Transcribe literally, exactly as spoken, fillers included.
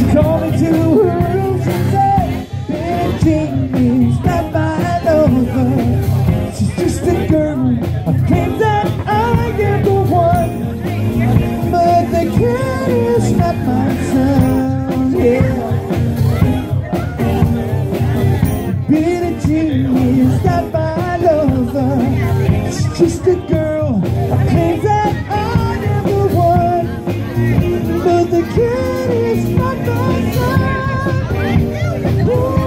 She called me to her room, she said, Billie Jean is not my lover. She's just a girl, I claim that I am the one, but the cat is not my son, yeah. Billie Jean is not my lover. She's just a girl, I claim that I am the one, but the cat is not my son. Ooh.